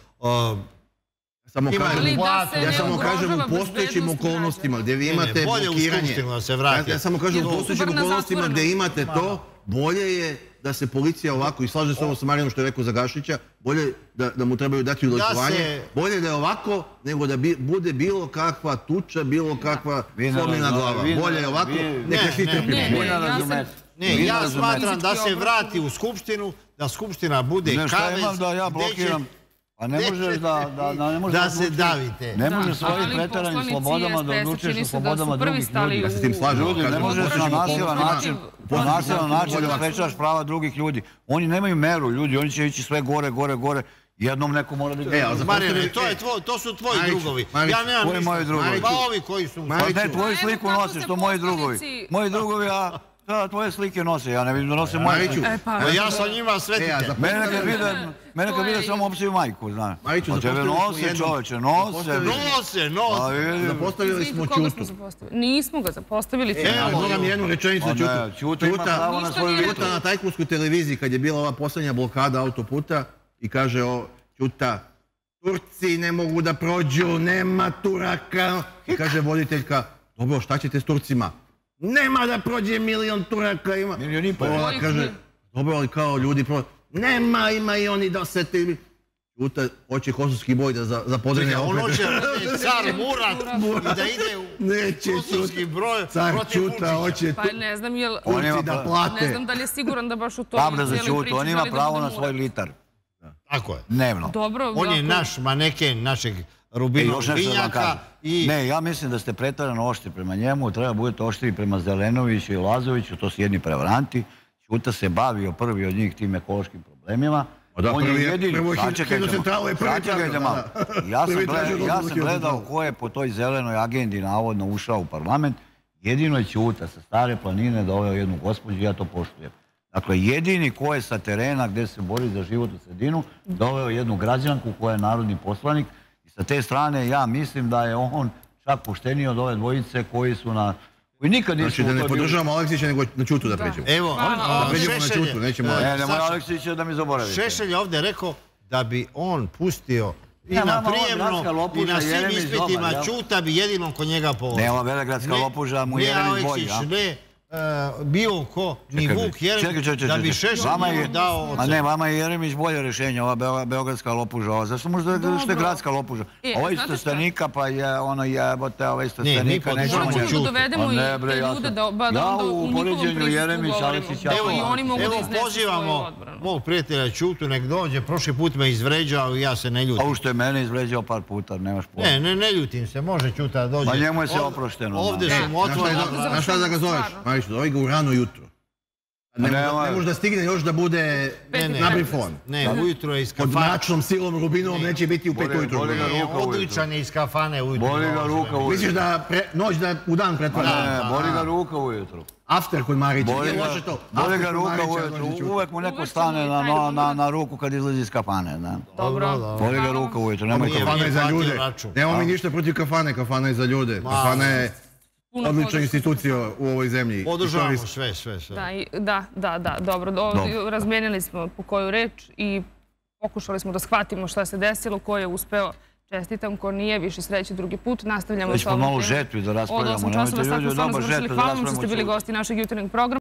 Speaker 4: Ja samo kažem u postojećim okolnostima gdje vi imate blokiranje. Ja samo kažem u postojećim okolnostima gdje imate to, bolje je da se policija ovako, i slaže se ovo sa Marijanom što je rekao za Gašića, bolje da mu trebaju dati odlikovanje, bolje da je ovako nego da bude bilo kakva tuča, bilo kakva slomljena glava. Bolje je ovako, neka svi trpimo.
Speaker 6: Ne, ja smatram da se vrati u Skupštinu, da Skupština bude kavez, da se davite.
Speaker 5: Ne može svojim preteranim slobodama da odlučuješ o slobodama drugih ljudi.
Speaker 4: Ja se tim slažem.
Speaker 5: Ne možeš na nasilan način, po nasilan način da sprečavaš prava drugih ljudi. Oni nemaju meru, ljudi, oni će ići sve gore, gore, gore. Jednom neko mora da ga...
Speaker 6: Marijane, to su tvoji drugovi. Ja nemam ništa. Pa ovi koji su...
Speaker 5: Pa ne, tvoju sliku nosiš, to moji drugovi. Moji drugovi, a... Da, tvoje slike nose, ja ne vidim da nose moje slike.
Speaker 6: Ja sa njima svetite.
Speaker 5: Mene kad vide samo opsiju majku, znaš. A tebe nose, čoveče, nose.
Speaker 6: Nose, nose.
Speaker 4: Zapostavili smo Ćutu.
Speaker 3: Nismo ga zapostavili.
Speaker 4: Evo, moram jednu rečenicu Ćutu. Ćuta na tajkunskoj televiziji, kad je bila ova poslednja blokada autoputa i kaže Ćuta, Turci ne mogu da prođu, nema Turaka. I kaže voditeljka, dobro, šta ćete s Turcima? Nema da prođe milion Turaka, ima...
Speaker 5: Milion i pol.
Speaker 4: Kaže, dobro, ali kao ljudi prođe... Nema, ima i oni dosete... Ćuta, hoće kosovski boj da zapodrine...
Speaker 6: On hoće car Murat i da ide u...
Speaker 4: Neće
Speaker 6: Kosovski broj
Speaker 4: car
Speaker 6: protiv
Speaker 4: Ćuta,
Speaker 6: Vučića.
Speaker 4: hoće
Speaker 3: Pa ne znam je li...
Speaker 4: Turci da plate.
Speaker 3: Ne znam da li je siguran da baš u toj
Speaker 5: Pravda za
Speaker 3: cijeloj
Speaker 5: Ćutu,
Speaker 3: priči
Speaker 5: on ima
Speaker 3: želi da
Speaker 5: pravo
Speaker 3: bude
Speaker 5: na svoj
Speaker 3: Murat.
Speaker 5: litar.
Speaker 6: Tako je.
Speaker 5: Dnevno.
Speaker 3: Dobro,
Speaker 6: On je
Speaker 3: ako-
Speaker 6: naš maneken, našeg
Speaker 5: E,
Speaker 6: Rubinog
Speaker 5: još nešto da vam
Speaker 6: vinjaka
Speaker 5: kažem.
Speaker 6: i...
Speaker 5: Ne, ja mislim da ste pretarano oštri prema njemu, treba budete oštri prema Zelenoviću i Lazoviću, to su jedni prevaranti. Ćuta se bavio prvi od njih tim ekološkim problemima.
Speaker 4: Da,
Speaker 5: On je
Speaker 4: prvi je-
Speaker 5: jedini,
Speaker 4: prvo je
Speaker 5: sačekajte
Speaker 4: hidrocentrala
Speaker 5: malo,
Speaker 4: je prvi
Speaker 5: sačekajte
Speaker 4: tražio,
Speaker 5: malo.
Speaker 4: da.
Speaker 5: Ja sam
Speaker 4: Prvi
Speaker 5: gleda-
Speaker 4: tražio
Speaker 5: ja
Speaker 4: dozvolu
Speaker 5: sam gledao
Speaker 4: hidrocentrale.
Speaker 5: ko je po toj zelenoj agendi navodno ušao u parlament. Jedino je Ćuta sa Stare planine doveo jednu gospođu, ja to poštujem. Dakle, jedini ko je sa terena gde se bori za životnu sredinu, doveo jednu građanku koja je narodni poslanik. I sa te strane ja mislim da je on čak pošteniji od ove dvojice koji su na... koji nikad nisu...
Speaker 4: Znači da
Speaker 5: u
Speaker 4: ne
Speaker 5: toj bili-
Speaker 4: podržavamo Aleksića, nego na Ćutu da pređemo.
Speaker 6: Evo,
Speaker 4: Da
Speaker 6: a,
Speaker 4: pređemo na
Speaker 6: Šešelj je-
Speaker 4: Ćutu, nećemo...
Speaker 5: Ne, nemoj
Speaker 6: Saša,
Speaker 5: Aleksića da mi zaboravite.
Speaker 6: Šešelj je ovdje rekao da bi on pustio i
Speaker 5: Ne,
Speaker 6: na
Speaker 5: vama ova gradska
Speaker 6: prijemno i
Speaker 5: lopuža,
Speaker 6: na svim
Speaker 5: Jeremić
Speaker 6: ispitima
Speaker 5: dobar, jel?
Speaker 6: Ćuta bi jedino kod njega položio.
Speaker 5: Ne, ova velegradska lopuža mu Jeremić bolji,
Speaker 6: Ne Aleksić,
Speaker 5: a?
Speaker 6: ne e, bilo ko, ni
Speaker 5: Čekaj,
Speaker 6: Vuk Jeremić,
Speaker 5: čekaj, čekaj,
Speaker 6: da bi
Speaker 5: čekaj.
Speaker 6: Šešelj
Speaker 5: Vama
Speaker 6: njemu
Speaker 5: je-
Speaker 6: dao
Speaker 5: Ma
Speaker 6: ocenu.
Speaker 5: ne, vama je Jeremić bolje rješenje, ova beo- beogradska lopuža. Ova. Zašto možda da što je gradska lopuža?
Speaker 3: E,
Speaker 5: Ovo je
Speaker 3: znate
Speaker 5: iz
Speaker 3: šta?
Speaker 5: Stanika, pa je ono jebote, ovo je iz
Speaker 6: Ne, mi
Speaker 5: Stanika.
Speaker 6: podržavamo
Speaker 3: Morat ćemo da
Speaker 6: Ćutu.
Speaker 3: dovedemo
Speaker 5: Pa
Speaker 3: i
Speaker 5: ne, bre,
Speaker 3: te
Speaker 5: ja
Speaker 3: ljude
Speaker 5: sam-
Speaker 3: da, ba, da
Speaker 5: Ja
Speaker 3: onda
Speaker 5: u
Speaker 3: u njihovom
Speaker 5: poređenju
Speaker 3: prisustvu
Speaker 5: Jeremić,
Speaker 3: govorimo.
Speaker 5: Aleksić, ja
Speaker 3: Evo
Speaker 5: sam-
Speaker 3: i oni mogu da
Speaker 6: Evo
Speaker 3: iznesu svoju
Speaker 6: pozivamo
Speaker 3: odbranu.
Speaker 6: mog prijatelja Ćutu, nek dođe, prošli put me izvređao i ja se ne
Speaker 5: A
Speaker 6: ljutim.
Speaker 5: ovo što je mene izvređao par puta, nemaš pojma.
Speaker 6: Ne, ne, ne ljutim se, može Ćuta da dođe.
Speaker 5: Ma njemu je sve
Speaker 6: Ovdje-
Speaker 5: oprošteno,
Speaker 6: Ovdje
Speaker 5: znaš.
Speaker 6: su mu
Speaker 4: Znaš šta je
Speaker 6: otvorene.
Speaker 4: do- znaš šta da ga zoveš?
Speaker 3: Stvarno.
Speaker 4: Marić, zove ga u rano jutro. Ne,
Speaker 5: Ne,
Speaker 4: može-
Speaker 5: ovaj-
Speaker 4: ne može da stigne još da bude
Speaker 6: Ne, ne,
Speaker 4: na brifon.
Speaker 6: Ne, ujutro je iz
Speaker 4: Pod
Speaker 6: kafane.
Speaker 4: mračnom silom Rubinovom neće biti u pet
Speaker 5: Boli-
Speaker 4: ujutro.
Speaker 5: boli ga
Speaker 6: Ne,
Speaker 5: ruka ujutro.
Speaker 6: odličan je iz kafane ujutro.
Speaker 5: Boli ga ruka ujutro.
Speaker 4: Misliš da pre- noć da u dan pretvara?
Speaker 5: Ne, boli ga ruka ujutru.
Speaker 4: After kod Marića.
Speaker 5: Boli
Speaker 4: Nije
Speaker 5: ga,
Speaker 4: loše to.
Speaker 5: boli
Speaker 4: After
Speaker 5: ga
Speaker 4: kod
Speaker 5: ruka
Speaker 4: Marića,
Speaker 5: ujutru.
Speaker 4: dođe Ćuta.
Speaker 5: Uvek mu neko
Speaker 3: Uvek
Speaker 5: stane
Speaker 3: ćemo
Speaker 5: na,
Speaker 3: i taj
Speaker 5: na, na,
Speaker 3: moment.
Speaker 5: na ruku kad izlazi iz kafane. Da.
Speaker 3: Dobro.
Speaker 5: Boli ga ruka ujutru, nemoj
Speaker 6: Nije,
Speaker 5: to.
Speaker 4: Kafana je za
Speaker 6: platio
Speaker 4: ljude.
Speaker 6: račun.
Speaker 4: Nemamo mi ništa protiv kafane, kafana je za ljude. Kafana je
Speaker 3: Puno
Speaker 4: odlična
Speaker 3: podrške.
Speaker 4: institucija u ovoj zemlji.
Speaker 6: Podržavamo
Speaker 4: Istorijska.
Speaker 6: sve, sve, sve.
Speaker 3: Da, i- da, da, da, dobro. Do-
Speaker 5: Dobro.
Speaker 3: Razmijenili smo po koju reč i pokušali smo da shvatimo šta se desilo, ko je uspeo. Čestitam, ko nije, više sreće drugi put. Nastavljamo
Speaker 5: Već
Speaker 3: sa
Speaker 5: smo
Speaker 3: ovom
Speaker 5: malo
Speaker 3: temom.
Speaker 5: žetvi da
Speaker 3: Od
Speaker 5: raspravljamo.
Speaker 3: osam
Speaker 5: Nemojte
Speaker 3: časova sad
Speaker 5: ljudi
Speaker 3: smo
Speaker 5: u
Speaker 3: stvarno
Speaker 5: doba
Speaker 3: završili.
Speaker 5: žetve da
Speaker 3: Hvala vam što
Speaker 5: raspravljamo
Speaker 3: ste bili
Speaker 5: čuti.
Speaker 3: gosti našeg jutarnjeg programa.